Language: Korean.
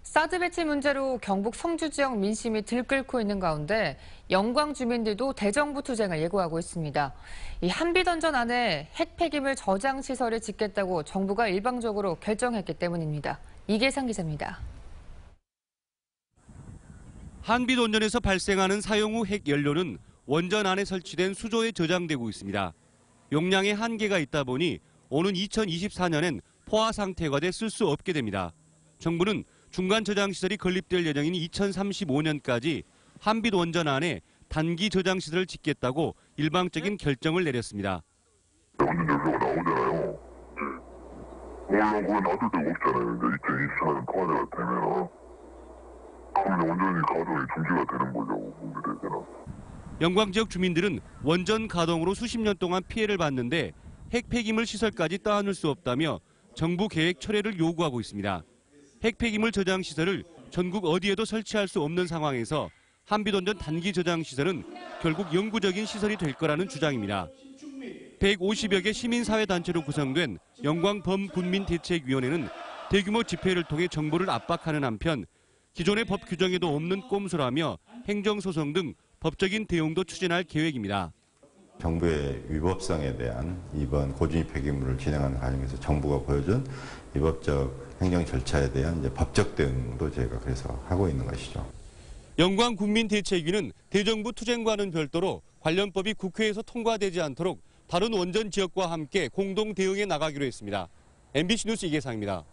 사드 배치 문제로 경북 성주 지역 민심이 들끓고 있는 가운데 영광 주민들도 대정부 투쟁을 예고하고 있습니다. 이 한비던전 안에 핵 폐기물 저장 시설을 짓겠다고 정부가 일방적으로 결정했기 때문입니다. 이계상 기자입니다. 한비돈전에서 발생하는 사용 후 핵 연료는 원전 안에 설치된 수조에 저장되고 있습니다. 용량의 한계가 있다 보니 오는 2024년엔 포화 상태가 돼 쓸 수 없게 됩니다. 정부는 중간 저장 시설이 건립될 예정인 2035년까지 한빛 원전 안에 단기 저장 시설을 짓겠다고 일방적인 결정을 내렸습니다. 원전 연료가 나오잖아요. 물론 그건 놔둘 데가 없잖아요. 이제 2024년 포화제가 되면은 그러면 원전이 가동이 중지가 되는 거죠. 문제되잖아. 영광 지역 주민들은 원전 가동으로 수십 년 동안 피해를 봤는데 핵 폐기물 시설까지 따놓을 수 없다며 정부 계획 철회를 요구하고 있습니다. 핵 폐기물 저장 시설을 전국 어디에도 설치할 수 없는 상황에서 한빛원전 단기 저장 시설은 결국 영구적인 시설이 될 거라는 주장입니다. 150여 개 시민사회단체로 구성된 영광범군민대책위원회는 대규모 집회를 통해 정부를 압박하는 한편 기존의 법 규정에도 없는 꼼수라며 행정소송 등 법적인 대응도 추진할 계획입니다. 정부의 위법성에 대한 이번 고준위 폐기물을 진행하는 과정에서 정부가 보여준 위법적 행정 절차에 대한 법적 대응도 저희가 그래서 하고 있는 것이죠. 영광군민대책위는 대정부 투쟁과는 별도로 관련법이 국회에서 통과되지 않도록 다른 원전 지역과 함께 공동 대응해 나가기로 했습니다. MBC 뉴스 이계상입니다.